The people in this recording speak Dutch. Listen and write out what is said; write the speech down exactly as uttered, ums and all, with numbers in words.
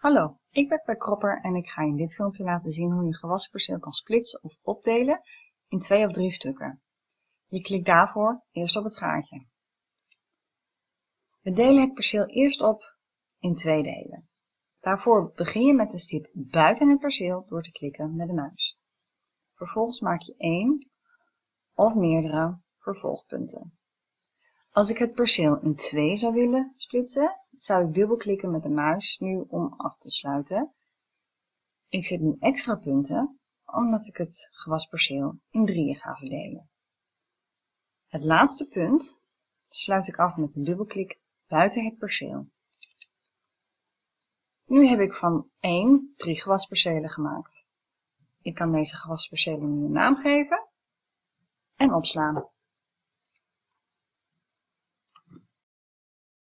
Hallo, ik ben Pek Kropper en ik ga je in dit filmpje laten zien hoe je een gewassen perceel kan splitsen of opdelen in twee of drie stukken. Je klikt daarvoor eerst op het schaartje. We delen het perceel eerst op in twee delen. Daarvoor begin je met de stip buiten het perceel door te klikken met de muis. Vervolgens maak je één of meerdere vervolgpunten. Als ik het perceel in twee zou willen splitsen, zou ik dubbelklikken met de muis nu om af te sluiten. Ik zet nu extra punten, omdat ik het gewassen perceel in drieën ga verdelen. Het laatste punt sluit ik af met een dubbelklik buiten het perceel. Nu heb ik van één drie gewassen percelen gemaakt. Ik kan deze gewassen percelen nu een naam geven en opslaan.